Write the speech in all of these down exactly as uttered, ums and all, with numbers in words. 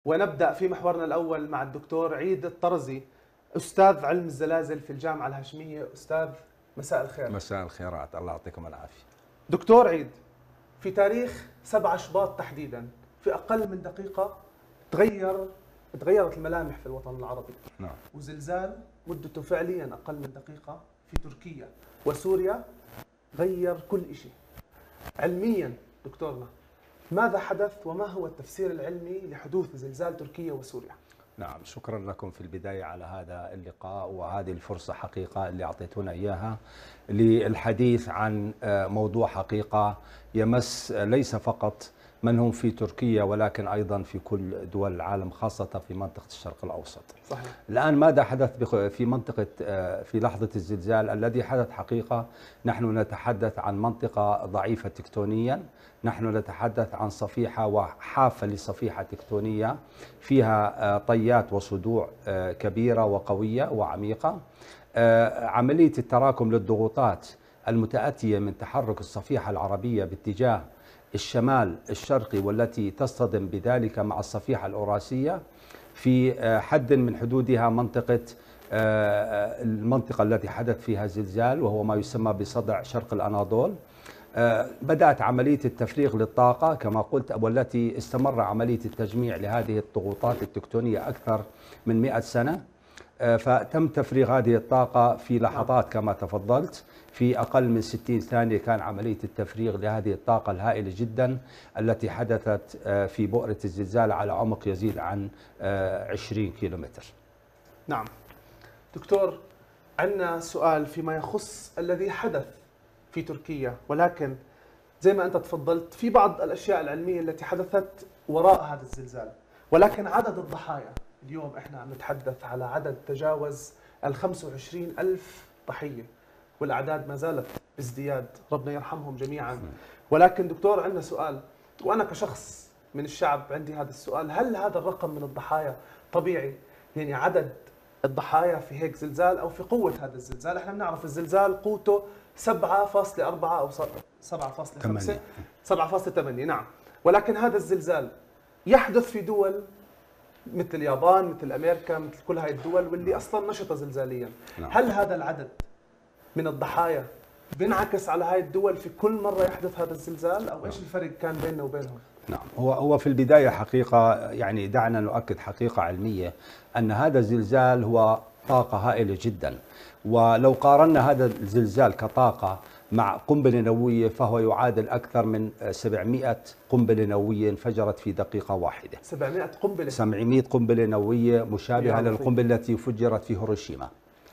ونبدأ في محورنا الأول مع الدكتور عيد الطرزي، أستاذ علم الزلازل في الجامعة الهاشمية. أستاذ، مساء الخير. مساء الخيرات، الله يعطيكم العافية. دكتور عيد، في تاريخ سبعة شباط تحديدا، في أقل من دقيقة تغير تغيرت الملامح في الوطن العربي. نعم. وزلزال مدته فعليا أقل من دقيقة في تركيا وسوريا غير كل شيء. علميا دكتورنا، ماذا حدث وما هو التفسير العلمي لحدوث زلزال تركيا وسوريا؟ نعم، شكرا لكم في البداية على هذا اللقاء وهذه الفرصة حقيقة اللي أعطيتونا إياها للحديث عن موضوع حقيقة يمس ليس فقط من هم في تركيا ولكن أيضا في كل دول العالم، خاصة في منطقة الشرق الأوسط. صحيح. الآن ماذا حدث في منطقة في لحظة الزلزال الذي حدث؟ حقيقة نحن نتحدث عن منطقة ضعيفة تكتونيا، نحن نتحدث عن صفيحة وحافة لصفيحة تكتونية فيها طيات وصدوع كبيرة وقوية وعميقة. عملية التراكم للضغوطات المتأتية من تحرك الصفيحة العربية باتجاه الشمال الشرقي والتي تصطدم بذلك مع الصفيحة الأوراسية في حد من حدودها منطقة المنطقة التي حدث فيها الزلزال، وهو ما يسمى بصدع شرق الأناضول. بدأت عملية التفريغ للطاقة كما قلت، والتي استمر عملية التجميع لهذه الضغوطات التكتونية أكثر من مئة سنة. فتم تفريغ هذه الطاقة في لحظات كما تفضلت، في أقل من ستين ثانية كان عملية التفريغ لهذه الطاقة الهائلة جدا التي حدثت في بؤرة الزلزال على عمق يزيد عن عشرين كيلومتر. نعم دكتور، عندنا سؤال فيما يخص الذي حدث في تركيا، ولكن زي ما أنت تفضلت في بعض الأشياء العلمية التي حدثت وراء هذا الزلزال، ولكن عدد الضحايا اليوم احنا عم نتحدث على عدد تجاوز ال خمسة وعشرين ألف ضحية، والأعداد ما زالت بازدياد، ربنا يرحمهم جميعا. ولكن دكتور عندنا سؤال، وأنا كشخص من الشعب عندي هذا السؤال: هل هذا الرقم من الضحايا طبيعي؟ يعني عدد الضحايا في هيك زلزال أو في قوة هذا الزلزال؟ احنا بنعرف الزلزال قوته سبعة فاصلة أربعة أو سبعة فاصلة خمسة، سبعة فاصلة ثمانية. نعم، ولكن هذا الزلزال يحدث في دول مثل اليابان، مثل أمريكا، مثل كل هاي الدول واللي أصلا نشطة زلزاليا. نعم. هل هذا العدد من الضحايا بينعكس على هاي الدول في كل مرة يحدث هذا الزلزال، أو إيش الفرق كان بيننا وبينهم؟ نعم، هو هو في البداية حقيقة، يعني دعنا نؤكد حقيقة علمية أن هذا الزلزال هو طاقة هائلة جدا، ولو قارنا هذا الزلزال كطاقة مع قنبلة نووية فهو يعادل أكثر من سبعمئة قنبلة نووية انفجرت في دقيقة واحدة. سبعمئة قنبلة سبعمئة قنبلة نووية مشابهة للقنبلة التي فجرت في هيروشيما.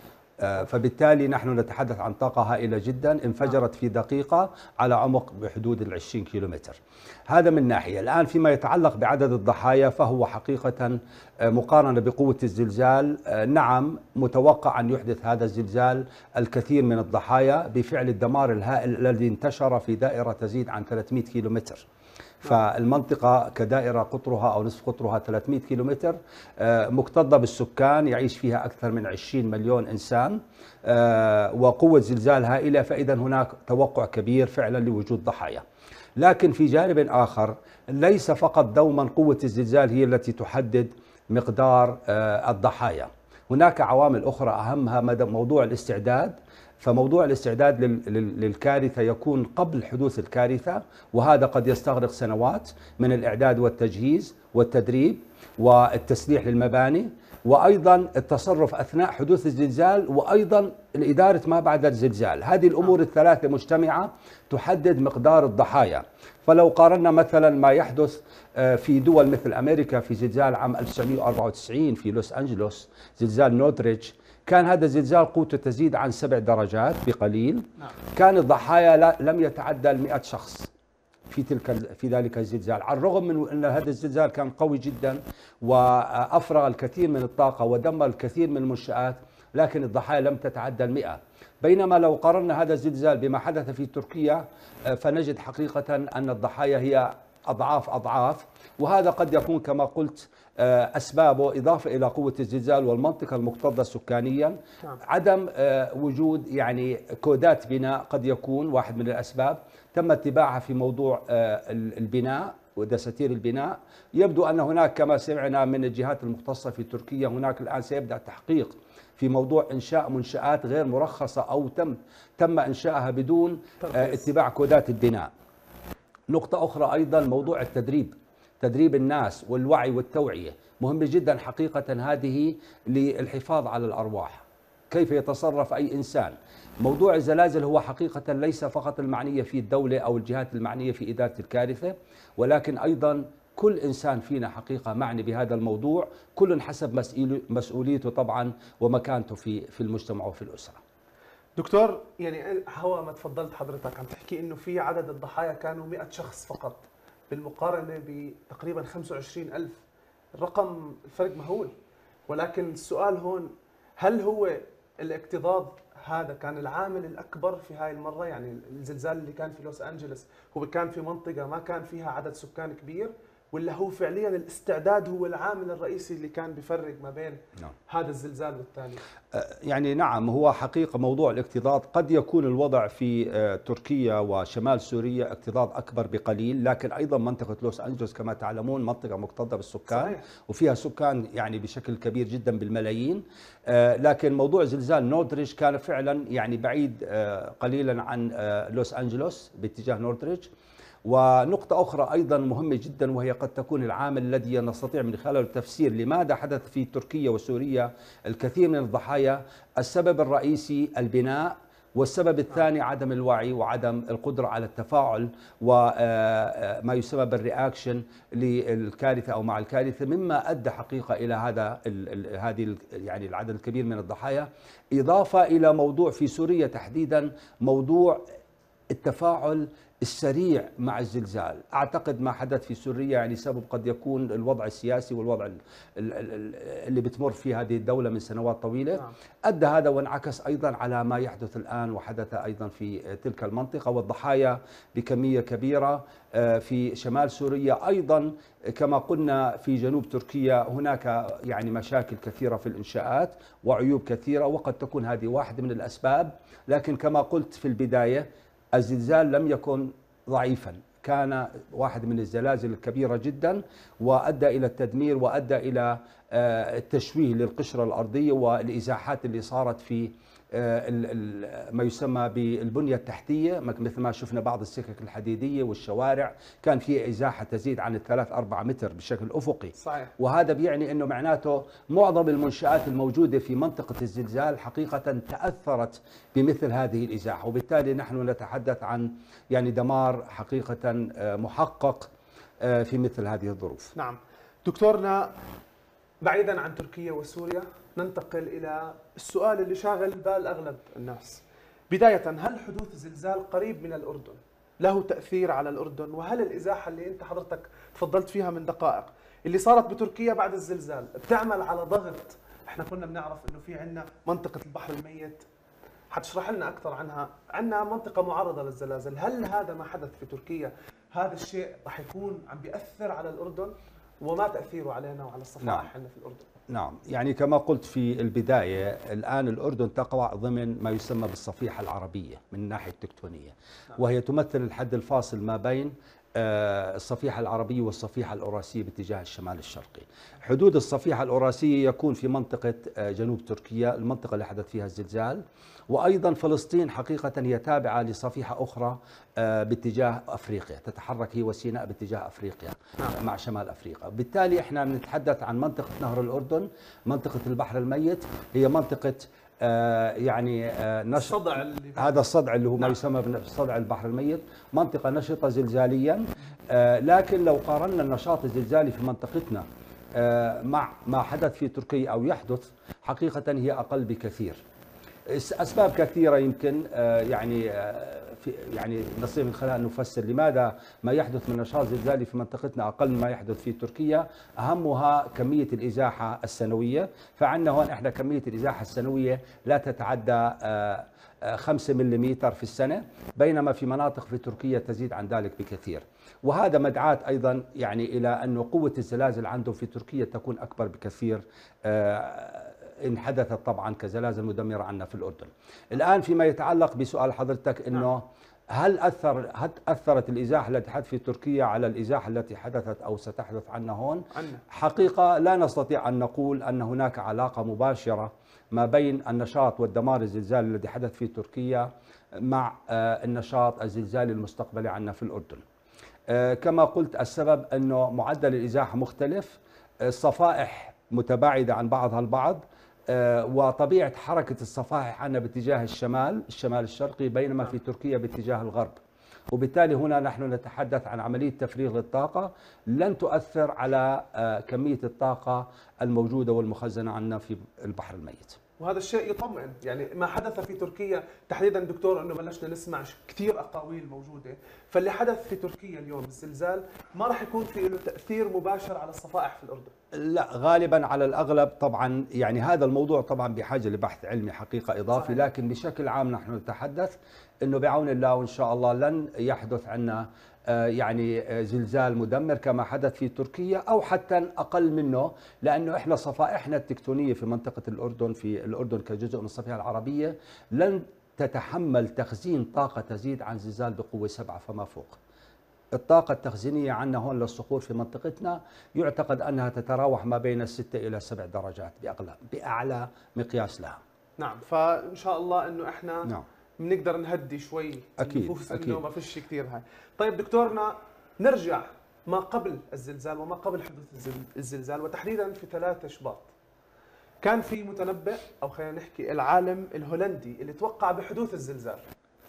فبالتالي نحن نتحدث عن طاقة هائلة جدا انفجرت في دقيقة على عمق بحدود العشرين كيلومتر. هذا من ناحية. الآن فيما يتعلق بعدد الضحايا فهو حقيقة مقارنة بقوة الزلزال، نعم متوقع أن يحدث هذا الزلزال الكثير من الضحايا بفعل الدمار الهائل الذي انتشر في دائرة تزيد عن ثلاثمئة كيلومتر. فالمنطقة كدائرة قطرها أو نصف قطرها ثلاثمئة كيلومتر، مكتظة بالسكان يعيش فيها أكثر من عشرين مليون إنسان، وقوة زلزال هائلة، فإذا هناك توقع كبير فعلا لوجود ضحايا. لكن في جانب آخر ليس فقط دوما قوة الزلزال هي التي تحدد مقدار الضحايا، هناك عوامل أخرى أهمها موضوع الاستعداد. فموضوع الاستعداد للكارثة يكون قبل حدوث الكارثة، وهذا قد يستغرق سنوات من الإعداد والتجهيز والتدريب والتسليح للمباني، وأيضا التصرف أثناء حدوث الزلزال، وأيضا إدارة ما بعد الزلزال. هذه الأمور الثلاثة مجتمعة تحدد مقدار الضحايا. فلو قارنا مثلا ما يحدث في دول مثل أمريكا في زلزال عام ألف وتسعمئة وأربعة وتسعين في لوس أنجلوس، زلزال نودريتش، كان هذا الزلزال قوته تزيد عن سبع درجات بقليل. كان الضحايا لم يتعدى المئة شخص في تلك في ذلك الزلزال، على الرغم من أن هذا الزلزال كان قوي جدا وأفرغ الكثير من الطاقة ودمر الكثير من المنشآت، لكن الضحايا لم تتعدى المئة. بينما لو قارنا هذا الزلزال بما حدث في تركيا فنجد حقيقة أن الضحايا هي أضعاف أضعاف، وهذا قد يكون كما قلت أسبابه إضافة إلى قوة الزلزال والمنطقة المكتظة سكانيا. عدم وجود يعني كودات بناء قد يكون واحد من الأسباب، تم اتباعها في موضوع البناء ودساتير البناء. يبدو أن هناك كما سمعنا من الجهات المختصة في تركيا هناك الآن سيبدأ تحقيق في موضوع إنشاء منشآت غير مرخصة أو تم تم إنشائها بدون اتباع كودات البناء. نقطة أخرى أيضا موضوع التدريب، تدريب الناس والوعي والتوعية مهم جدا حقيقة، هذه للحفاظ على الأرواح. كيف يتصرف أي إنسان. موضوع الزلازل هو حقيقة ليس فقط المعنية في الدولة أو الجهات المعنية في إدارة الكارثة، ولكن أيضا كل إنسان فينا حقيقة معني بهذا الموضوع، كل حسب مسؤوليته طبعا ومكانته في في المجتمع وفي الأسرة. دكتور، يعني هو ما تفضلت حضرتك عم تحكي إنه في عدد الضحايا كانوا مئة شخص فقط بالمقارنة بتقريبا خمسة وعشرين ألف. الرقم الفرق مهول، ولكن السؤال هون هل هو الاكتظاظ هذا كان العامل الأكبر في هاي المرة؟ يعني الزلزال اللي كان في لوس أنجلوس هو كان في منطقة ما كان فيها عدد سكان كبير، ولا هو فعليا الاستعداد هو العامل الرئيسي اللي كان بيفرق ما بين نعم. هذا الزلزال والثاني؟ يعني نعم، هو حقيقة موضوع الاكتظاظ قد يكون الوضع في تركيا وشمال سوريا اكتظاظ أكبر بقليل، لكن أيضا منطقة لوس أنجلوس كما تعلمون منطقة مكتظة بالسكان صحيح. وفيها سكان يعني بشكل كبير جدا بالملايين. لكن موضوع زلزال نوردريج كان فعلا يعني بعيد قليلا عن لوس أنجلوس باتجاه نوردريج. ونقطة أخرى أيضا مهمة جدا، وهي قد تكون العامل الذي نستطيع من خلاله التفسير لماذا حدث في تركيا وسوريا الكثير من الضحايا. السبب الرئيسي البناء، والسبب الثاني عدم الوعي وعدم القدرة على التفاعل وما يسمى بالرياكشن للكارثة أو مع الكارثة، مما أدى حقيقة إلى هذا هذه يعني العدد الكبير من الضحايا. إضافة إلى موضوع في سوريا تحديدا موضوع التفاعل السريع مع الزلزال. أعتقد ما حدث في سوريا يعني سبب قد يكون الوضع السياسي والوضع اللي بتمر فيه هذه الدولة من سنوات طويلة، أدى هذا وانعكس أيضا على ما يحدث الآن وحدث أيضا في تلك المنطقة، والضحايا بكمية كبيرة في شمال سوريا. أيضا كما قلنا في جنوب تركيا هناك يعني مشاكل كثيرة في الإنشاءات وعيوب كثيرة، وقد تكون هذه واحدة من الأسباب. لكن كما قلت في البداية الزلزال لم يكن ضعيفا، كان واحد من الزلازل الكبيرة جدا، وأدى إلى التدمير وأدى إلى التشويه للقشرة الأرضية والإزاحات اللي صارت في ما يسمى بالبنية التحتية، مثل ما شفنا بعض السكك الحديدية والشوارع كان في إزاحة تزيد عن الثلاث أربع متر بشكل أفقي صحيح. وهذا بيعني أنه معناته معظم المنشآت الموجودة في منطقة الزلزال حقيقة تأثرت بمثل هذه الإزاحة، وبالتالي نحن نتحدث عن يعني دمار حقيقة محقق في مثل هذه الظروف. نعم دكتورنا، بعيدا عن تركيا وسوريا ننتقل إلى السؤال اللي شاغل بال أغلب الناس. بداية، هل حدوث زلزال قريب من الأردن له تأثير على الأردن؟ وهل الإزاحة اللي أنت حضرتك تفضلت فيها من دقائق اللي صارت بتركيا بعد الزلزال بتعمل على ضغط؟ احنا كنا بنعرف انه في عندنا منطقة البحر الميت، حتشرح لنا أكثر عنها، عندنا منطقة معرضة للزلازل. هل هذا ما حدث في تركيا هذا الشيء راح يكون عم بيأثر على الأردن؟ وما تأثيره علينا وعلى الصفائح عندنا في الأردن؟ نعم، يعني كما قلت في البداية الآن الأردن تقع ضمن ما يسمى بالصفيحة العربية من الناحية التكتونية، وهي تمثل الحد الفاصل ما بين الصفيحة العربية والصفيحة الأوراسية باتجاه الشمال الشرقي. حدود الصفيحة الأوراسية يكون في منطقة جنوب تركيا، المنطقة اللي حدث فيها الزلزال، وأيضا فلسطين حقيقة هي تابعة لصفيحة أخرى باتجاه أفريقيا، تتحرك هي وسيناء باتجاه أفريقيا مع شمال أفريقيا. بالتالي احنا بنتحدث عن منطقة نهر الأردن، منطقة البحر الميت، هي منطقة آه يعني آه نشط الصدع اللي هذا الصدع اللي هو ما يسمى بصدع البحر الميت، منطقة نشطة زلزاليا. آه لكن لو قارنا النشاط الزلزالي في منطقتنا آه مع ما حدث في تركيا أو يحدث، حقيقة هي أقل بكثير. أسباب كثيرة يمكن آه يعني آه في يعني نستطيع من خلالها نفسر لماذا ما يحدث من نشاط زلزالي في منطقتنا أقل مما يحدث في تركيا. أهمها كمية الإزاحة السنوية، فعندنا هون إحنا كمية الإزاحة السنوية لا تتعدى خمسة مليمتر في السنة، بينما في مناطق في تركيا تزيد عن ذلك بكثير. وهذا مدعاة أيضا يعني إلى أن قوة الزلازل عندهم في تركيا تكون أكبر بكثير إن حدثت طبعا كزلازل مدمرة عنا في الأردن. الآن فيما يتعلق بسؤال حضرتك أنه هل أثر هل أثرت الإزاحة التي حدثت في تركيا على الإزاحة التي حدثت أو ستحدث عنا هون؟ عنا. حقيقة لا نستطيع أن نقول أن هناك علاقة مباشرة ما بين النشاط والدمار الزلزالي الذي حدث في تركيا مع النشاط الزلزالي المستقبلي عنا في الأردن. كما قلت السبب أنه معدل الإزاحة مختلف، الصفائح متباعدة عن بعضها البعض، وطبيعة حركة الصفائح عنا باتجاه الشمال الشمال الشرقي، بينما في تركيا باتجاه الغرب، وبالتالي هنا نحن نتحدث عن عملية تفريغ للطاقة لن تؤثر على كمية الطاقة الموجودة والمخزنة عنا في البحر الميت. وهذا الشيء يطمئن، يعني ما حدث في تركيا تحديدا دكتور، انه بلشنا نسمع كثير اقاويل موجوده، فاللي حدث في تركيا اليوم الزلزال ما راح يكون في له تاثير مباشر على الصفائح في الاردن. لا، غالبا على الاغلب طبعا، يعني هذا الموضوع طبعا بحاجه لبحث علمي حقيقه اضافي، صحيح. لكن بشكل عام نحن نتحدث انه بعون الله وان شاء الله لن يحدث عنا يعني زلزال مدمر كما حدث في تركيا او حتى اقل منه، لانه احنا صفائحنا التكتونيه في منطقه الاردن في الاردن كجزء من الصفيحه العربيه لن تتحمل تخزين طاقه تزيد عن زلزال بقوه سبعه فما فوق. الطاقة التخزينية عندنا هون للصخور في منطقتنا يعتقد أنها تتراوح ما بين الستة إلى سبع درجات بأغلى بأعلى مقياس لها. نعم، فإن شاء الله أنه إحنا نعم. بنقدر نهدي شوي أكيد النفوس، أكيد. إنه ما فيش كثير هاي. طيب دكتورنا، نرجع ما قبل الزلزال وما قبل حدوث الزلزال، وتحديدا في ثلاثة شباط كان في متنبئ، أو خلينا نحكي العالم الهولندي اللي توقع بحدوث الزلزال.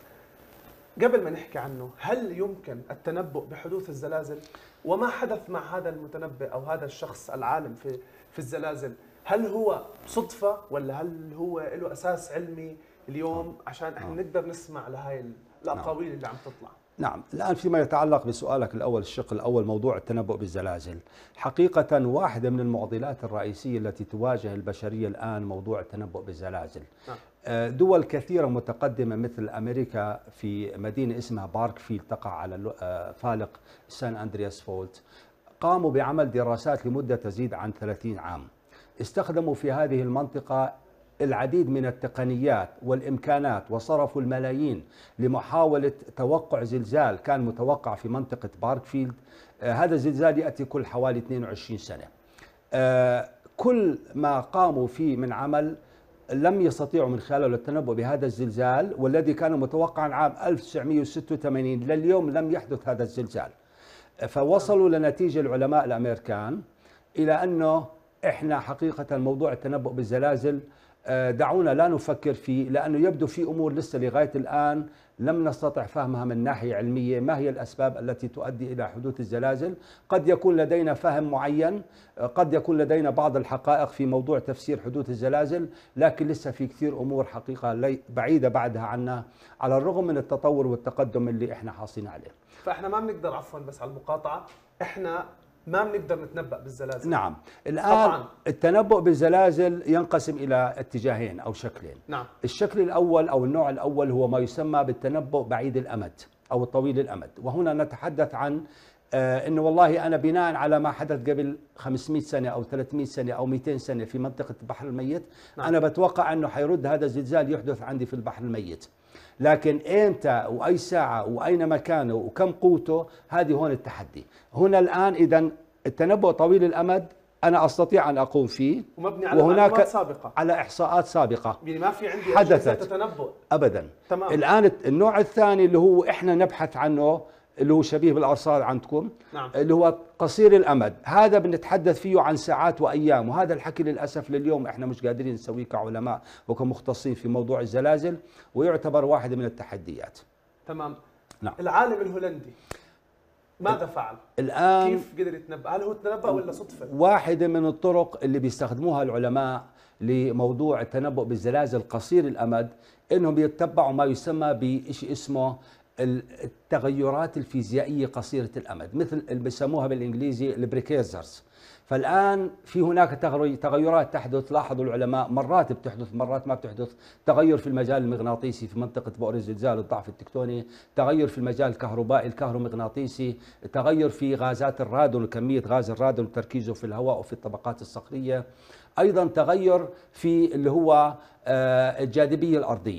قبل ما نحكي عنه، هل يمكن التنبؤ بحدوث الزلازل؟ وما حدث مع هذا المتنبئ أو هذا الشخص العالم في في الزلازل، هل هو صدفة ولا هل هو له أساس علمي اليوم عشان احنا نقدر نسمع لهي الأقاويل اللي عم تطلع؟ نعم، الآن فيما يتعلق بسؤالك الأول، الشق الأول موضوع التنبؤ بالزلازل، حقيقة واحدة من المعضلات الرئيسية التي تواجه البشرية الآن موضوع التنبؤ بالزلازل. دول كثيرة متقدمة مثل أمريكا في مدينة اسمها باركفيلد تقع على فالق سان أندرياس فولت، قاموا بعمل دراسات لمدة تزيد عن ثلاثين عام. استخدموا في هذه المنطقة العديد من التقنيات والإمكانات وصرفوا الملايين لمحاولة توقع زلزال كان متوقع في منطقة باركفيلد. آه هذا الزلزال يأتي كل حوالي اثنين وعشرين سنة. آه كل ما قاموا فيه من عمل لم يستطيعوا من خلاله التنبؤ بهذا الزلزال، والذي كان متوقعا عام ألف وتسعمئة وستة وثمانين، لليوم لم يحدث هذا الزلزال. فوصلوا لنتيجة العلماء الأمريكان إلى أنه إحنا حقيقة موضوع التنبؤ بالزلازل دعونا لا نفكر فيه، لأنه يبدو في أمور لسه لغاية الآن لم نستطع فهمها من ناحية علمية. ما هي الأسباب التي تؤدي إلى حدوث الزلازل؟ قد يكون لدينا فهم معين، قد يكون لدينا بعض الحقائق في موضوع تفسير حدوث الزلازل، لكن لسه في كثير أمور حقيقة بعيدة بعدها عنا، على الرغم من التطور والتقدم اللي إحنا حاصلين عليه. فإحنا ما بنقدر، عفوا بس على المقاطعة، إحنا ما بنقدر نتنبأ بالزلازل. نعم، الآن طبعاً التنبؤ بالزلازل ينقسم إلى اتجاهين أو شكلين. نعم. الشكل الأول أو النوع الأول هو ما يسمى بالتنبؤ بعيد الأمد أو الطويل الأمد، وهنا نتحدث عن آه إنه والله أنا بناء على ما حدث قبل خمسمئة سنة أو ثلاثمئة سنة أو مئتين سنة في منطقة البحر الميت. نعم. أنا بتوقع أنه حيرد هذا الزلزال يحدث عندي في البحر الميت، لكن إمتى وأي ساعة وأين مكانه وكم قوته، هذه هون التحدي. هنا الآن إذا التنبؤ طويل الأمد أنا أستطيع أن أقوم فيه، ومبني على معلومات سابقة، على إحصاءات سابقة، يعني ما في عندي حدثت تنبؤ أبدا. تمام. الآن النوع الثاني اللي هو إحنا نبحث عنه، اللي هو شبيه بالأرصاد عندكم. نعم. اللي هو قصير الأمد، هذا بنتحدث فيه عن ساعات وأيام، وهذا الحكي للأسف لليوم إحنا مش قادرين نسويه كعلماء وكمختصين في موضوع الزلازل، ويعتبر واحدة من التحديات. تمام. نعم. العالم الهولندي ماذا فعل؟ الآن كيف قدر يتنبأ؟ هل هو تنبأ ولا صدفة؟ واحدة من الطرق اللي بيستخدموها العلماء لموضوع التنبؤ بالزلازل قصير الأمد إنهم يتبعوا ما يسمى بشيء اسمه التغيرات الفيزيائية قصيرة الأمد، مثل اللي بيسموها بالإنجليزي البريكيزرز. فالآن في هناك تغيرات تحدث، لاحظوا العلماء مرات بتحدث مرات ما بتحدث، تغير في المجال المغناطيسي في منطقة بؤر الزلزال الضعف التكتوني، تغير في المجال الكهربائي الكهرومغناطيسي، تغير في غازات الرادون وكمية غاز الرادون وتركيزه في الهواء وفي الطبقات الصخرية، أيضا تغير في اللي هو الجاذبية الأرضية.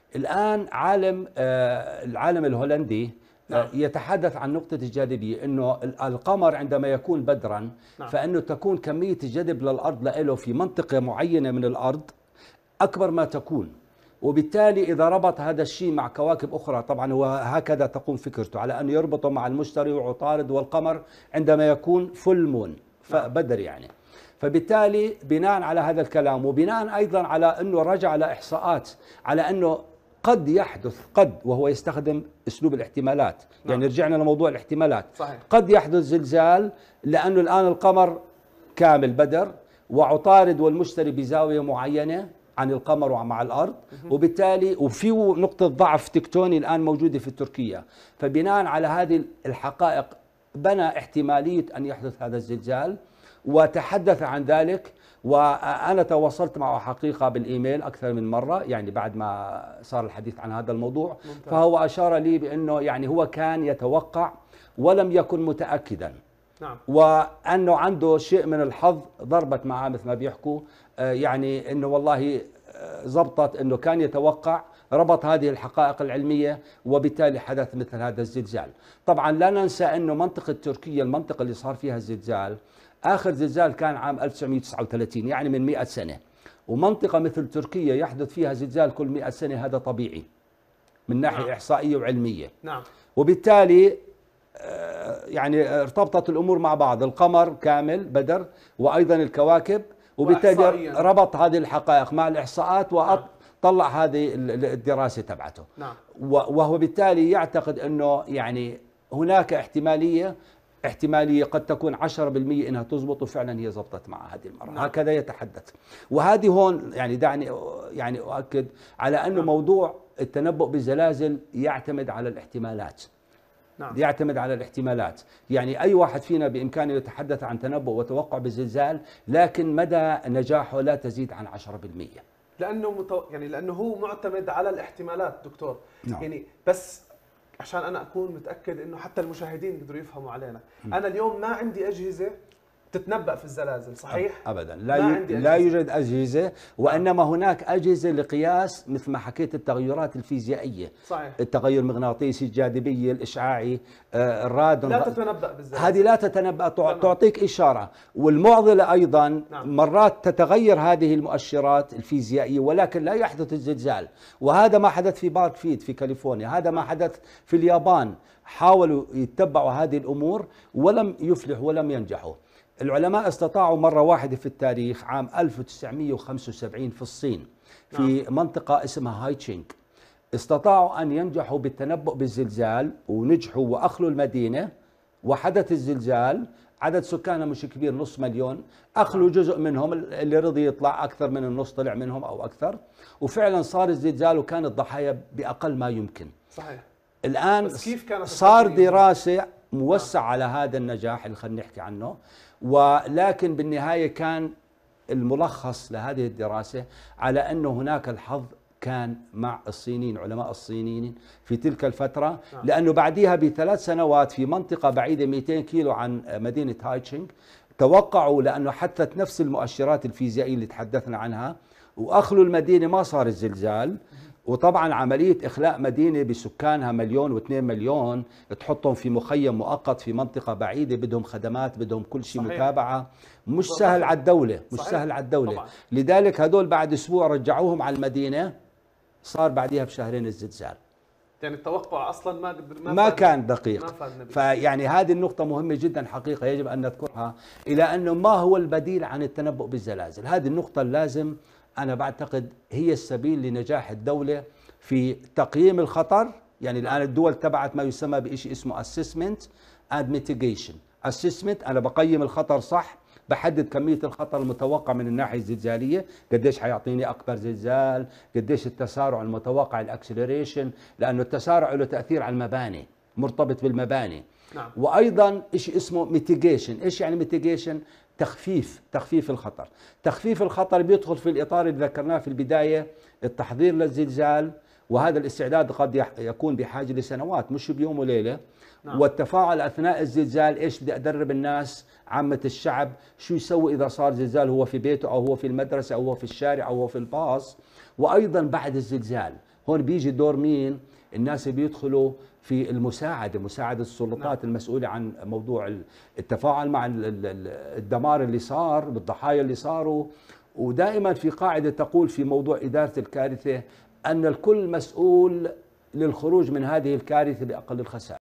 الآن عالم آه العالم الهولندي نعم. آه يتحدث عن نقطة الجاذبية، أنه القمر عندما يكون بدرا نعم. فإنه تكون كمية الجذب للأرض له في منطقة معينة من الأرض أكبر ما تكون، وبالتالي إذا ربط هذا الشيء مع كواكب أخرى، طبعا هو هكذا تقوم فكرته، على أن يربطه مع المشتري وعطارد والقمر عندما يكون فل مون فبدر يعني. فبالتالي بناء على هذا الكلام، وبناء أيضا على أنه رجع لإحصاءات على أنه قد يحدث، قد، وهو يستخدم أسلوب الاحتمالات، نعم. يعني رجعنا لموضوع الاحتمالات. صحيح. قد يحدث زلزال لأنه الآن القمر كامل بدر، وعطارد والمشتري بزاوية معينة عن القمر ومع الأرض، وبالتالي وفي نقطة ضعف تكتوني الآن موجودة في تركيا. فبناء على هذه الحقائق بنى احتمالية أن يحدث هذا الزلزال وتحدث عن ذلك. وأنا تواصلت معه حقيقة بالإيميل أكثر من مرة، يعني بعد ما صار الحديث عن هذا الموضوع. ممتاز. فهو أشار لي بأنه يعني هو كان يتوقع ولم يكن متأكدا. نعم. وأنه عنده شيء من الحظ ضربت معه مثل ما بيحكوا، يعني أنه والله زبطت، أنه كان يتوقع، ربط هذه الحقائق العلمية وبالتالي حدث مثل هذا الزلزال. طبعا لا ننسى أنه منطقة تركيا، المنطقة اللي صار فيها الزلزال، آخر زلزال كان عام ألف وتسعمئة وتسعة وثلاثين، يعني من مئة سنة. ومنطقة مثل تركيا يحدث فيها زلزال كل مئة سنة، هذا طبيعي من ناحية نعم. إحصائية وعلمية. نعم. وبالتالي يعني ارتبطت الأمور مع بعض، القمر كامل بدر وأيضا الكواكب، وبالتالي ربط هذه الحقائق مع الإحصاءات وطلع نعم. هذه الدراسة تبعته. نعم. وهو بالتالي يعتقد أنه يعني هناك احتمالية احتمالية قد تكون عشرة بالمئة انها تزبط، وفعلا هي زبطت مع هذه المرة. نعم. هكذا يتحدث. وهذه هون يعني دعني يعني أؤكد على أنه نعم. موضوع التنبؤ بالزلازل يعتمد على الاحتمالات. نعم. يعتمد على الاحتمالات، يعني أي واحد فينا بإمكانه يتحدث عن تنبؤ وتوقع بالزلزال، لكن مدى نجاحه لا تزيد عن عشرة بالمئة. لأنه متو... يعني لأنه هو معتمد على الاحتمالات دكتور. نعم. يعني بس عشان أنا أكون متأكد إنه حتى المشاهدين يقدروا يفهموا علينا، م. أنا اليوم ما عندي أجهزة تتنبأ في الزلازل، صحيح؟ أبدا لا, ي... لا يوجد أجهزة، وإنما هناك أجهزة لقياس مثل ما حكيت التغيرات الفيزيائية. صحيح. التغير المغناطيسي، الجاذبية، الإشعاعي، آه الرادون، لا تتنبأ بالزلازل. هذه لا تتنبأ، تعطيك إشارة. والمعضلة أيضا نعم. مرات تتغير هذه المؤشرات الفيزيائية ولكن لا يحدث الزلزال، وهذا ما حدث في بارك فيت في كاليفورنيا، هذا ما حدث في اليابان. حاولوا يتبعوا هذه الأمور ولم يفلحوا ولم ينجحوا. العلماء استطاعوا مرة واحدة في التاريخ عام ألف وتسعمئة وخمسة وسبعين في الصين في نعم. منطقة اسمها هايتشينغ، استطاعوا أن ينجحوا بالتنبؤ بالزلزال ونجحوا وأخلوا المدينة وحدث الزلزال. عدد سكانها مش كبير، نص مليون، أخلوا جزء منهم، اللي رضي يطلع أكثر من النص طلع منهم أو أكثر، وفعلا صار الزلزال وكان الضحايا بأقل ما يمكن. صحيح. الآن بس كيف كانت صار دراسة موسع على هذا النجاح اللي خلينا نحكي عنه، ولكن بالنهاية كان الملخص لهذه الدراسة على أنه هناك الحظ كان مع الصينيين، علماء الصينيين في تلك الفترة. لأنه بعدها بثلاث سنوات في منطقة بعيدة مئتين كيلو عن مدينة هايتشينغ توقعوا، لأنه حدثت نفس المؤشرات الفيزيائية اللي تحدثنا عنها، وأخلوا المدينة ما صار الزلزال. وطبعا عملية إخلاء مدينة بسكانها مليون واثنين مليون، تحطهم في مخيم مؤقت في منطقة بعيدة، بدهم خدمات، بدهم كل شيء، متابعة، مش سهل على الدولة، مش صحيح. سهل على الدولة طبعا. لذلك هدول بعد أسبوع رجعوهم على المدينة، صار بعدها بشهرين الزلزال. يعني التوقع أصلا ما قدر ما, ما كان دقيق. ما فيعني هذه النقطة مهمة جدا حقيقة يجب أن نذكرها، إلى أنه ما هو البديل عن التنبؤ بالزلازل. هذه النقطة اللازم، أنا بعتقد هي السبيل لنجاح الدولة في تقييم الخطر. يعني الآن الدول تبعت ما يسمى بشيء اسمه assessment and mitigation. assessment أنا بقيم الخطر صح، بحدد كمية الخطر المتوقع من الناحية الزلزالية، قديش حيعطيني أكبر زلزال، قديش التسارع المتوقع الأكسلريشن، لأنه التسارع له تأثير على المباني، مرتبط بالمباني. نعم. وأيضا شيء اسمه mitigation. إيش يعني mitigation؟ تخفيف تخفيف الخطر. تخفيف الخطر بيدخل في الإطار اللي ذكرناه في البداية، التحضير للزلزال، وهذا الاستعداد قد يكون بحاجة لسنوات مش بيوم وليلة. نعم. والتفاعل أثناء الزلزال، إيش بدي أدرب الناس عامة الشعب شو يسوي إذا صار زلزال، هو في بيته أو هو في المدرسة أو هو في الشارع أو هو في الباص. وأيضا بعد الزلزال هون بيجي دور مين؟ الناس اللي بيدخلوا في المساعدة، مساعدة السلطات نعم. المسؤولة عن موضوع التفاعل مع الدمار اللي صار بالضحايا اللي صاروا. ودائما في قاعدة تقول في موضوع إدارة الكارثة أن الكل مسؤول للخروج من هذه الكارثة بأقل الخسائر.